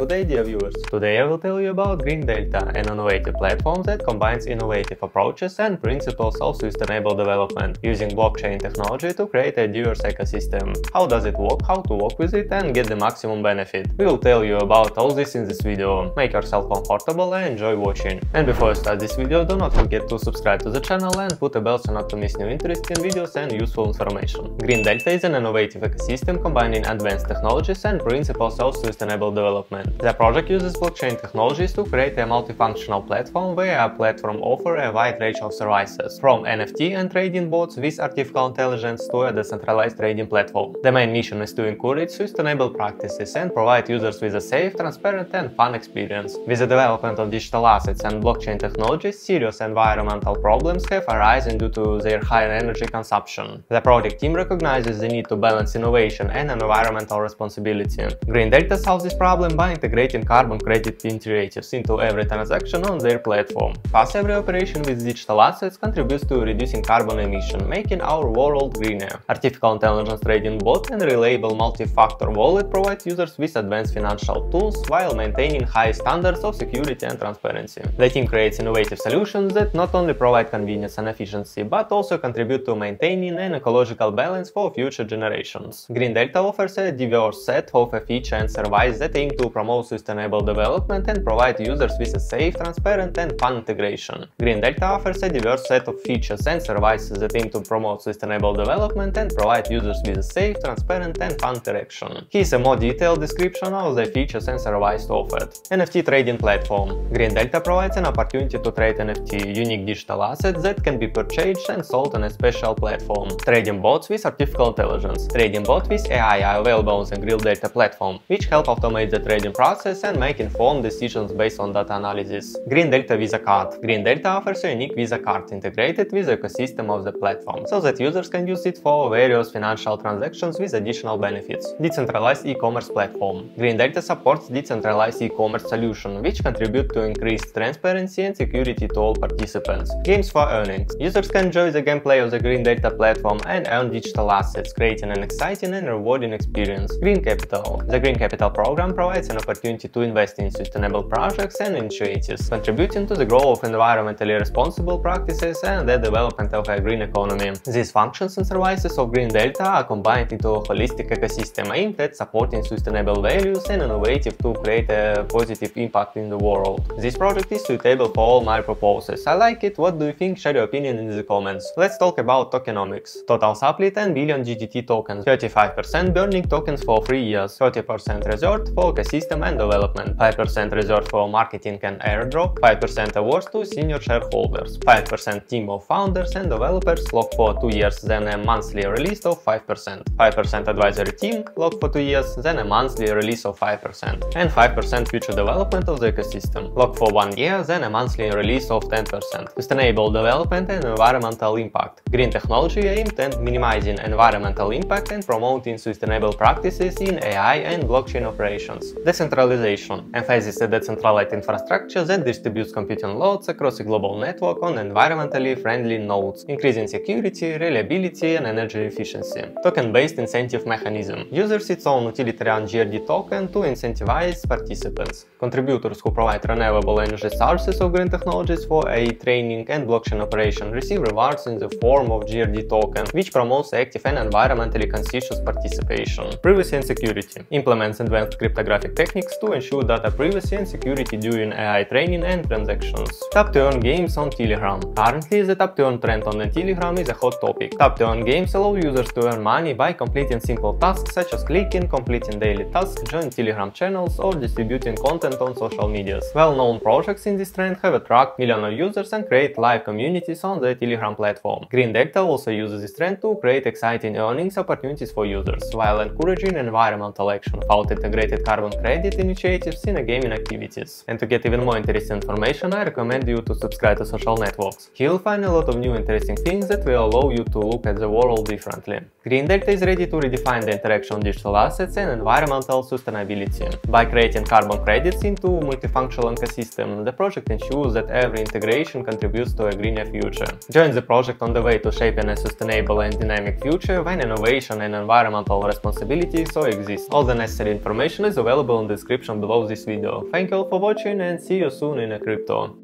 good day, dear viewers! Today I will tell you about GreenDelta, an innovative platform that combines innovative approaches and principles of sustainable development, using blockchain technology to create a diverse ecosystem. How does it work, how to work with it and get the maximum benefit? We will tell you about all this in this video. Make yourself comfortable and enjoy watching. And before you start this video, do not forget to subscribe to the channel and put a bell so not to miss new interesting videos and useful information. GreenDelta is an innovative ecosystem combining advanced technologies and principles of sustainable development. The project uses blockchain technologies to create a multifunctional platform where a platform offers a wide range of services, from NFT and trading bots with artificial intelligence to a decentralized trading platform. The main mission is to encourage sustainable practices and provide users with a safe, transparent and fun experience. With the development of digital assets and blockchain technologies, serious environmental problems have arisen due to their higher energy consumption. The project team recognizes the need to balance innovation and environmental responsibility. GreenDelta solves this problem by integrating carbon credit initiatives into every transaction on their platform. Thus, every operation with digital assets contributes to reducing carbon emission, making our world greener. Artificial intelligence trading bot and reliable multi-factor wallet provide users with advanced financial tools while maintaining high standards of security and transparency. The team creates innovative solutions that not only provide convenience and efficiency, but also contribute to maintaining an ecological balance for future generations. GreenDelta offers a diverse set of features and services that aim to promote sustainable development and provide users with a safe, transparent and fun integration. GreenDelta offers a diverse set of features and services that aim to promote sustainable development and provide users with a safe, transparent and fun interaction. Here's a more detailed description of the features and services offered. NFT trading platform. GreenDelta provides an opportunity to trade NFT, unique digital assets that can be purchased and sold on a special platform. Trading bots with artificial intelligence. Trading bot with AI are available on the GreenDelta platform, which help automate the trading process and make informed decisions based on data analysis. GreenDelta Visa Card. GreenDelta offers a unique Visa card integrated with the ecosystem of the platform, so that users can use it for various financial transactions with additional benefits. Decentralized e-commerce platform. GreenDelta supports decentralized e-commerce solution, which contribute to increased transparency and security to all participants. Games for earnings. Users can enjoy the gameplay of the GreenDelta platform and earn digital assets, creating an exciting and rewarding experience. Green Capital. The Green Capital program provides an opportunity to invest in sustainable projects and initiatives, contributing to the growth of environmentally responsible practices and the development of a green economy. These functions and services of GreenDelta are combined into a holistic ecosystem aimed at supporting sustainable values and innovative to create a positive impact in the world. This project is suitable for all my proposals. I like it. What do you think? Share your opinion in the comments. Let's talk about tokenomics. Total supply 10 billion GTT tokens, 35% burning tokens for 3 years, 30% reserved for ecosystem and development, 5% reserved for marketing and airdrop, 5% awards to senior shareholders, 5% team of founders and developers locked for 2 years, then a monthly release of 5%, 5% advisory team locked for 2 years, then a monthly release of 5%, and 5% future development of the ecosystem, locked for 1 year, then a monthly release of 10%. Sustainable development and environmental impact. Green technology aimed at minimizing environmental impact and promoting sustainable practices in AI and blockchain operations. Decentralization. Emphasis on decentralized infrastructure that distributes computing loads across a global network on environmentally friendly nodes, increasing security, reliability and energy efficiency. Token-based incentive mechanism. Uses its own utilitarian GRD token to incentivize participants. Contributors who provide renewable energy sources of green technologies for AI training and blockchain operation receive rewards in the form of GRD token, which promotes active and environmentally conscious participation. Privacy and security. Implements advanced cryptographic techniques to ensure data privacy and security during AI training and transactions. Tap-to-earn games on Telegram. Currently, the tap-to-earn trend on Telegram is a hot topic. Tap-to-earn games allow users to earn money by completing simple tasks such as clicking, completing daily tasks, joining Telegram channels, or distributing content on social medias. Well-known projects in this trend have attracted millions of users and create live communities on the Telegram platform. GreenDelta also uses this trend to create exciting earnings opportunities for users, while encouraging environmental action without integrated carbon credit initiatives in gaming activities. And to get even more interesting information, I recommend you to subscribe to social networks. Here you'll find a lot of new interesting things that will allow you to look at the world differently. GreenDelta is ready to redefine the interaction of digital assets and environmental sustainability. By creating carbon credits into a multifunctional ecosystem, the project ensures that every integration contributes to a greener future. Join the project on the way to shaping a sustainable and dynamic future when innovation and environmental responsibility so exist. All the necessary information is available in the description below this video. Thank you all for watching and see you soon in a crypto.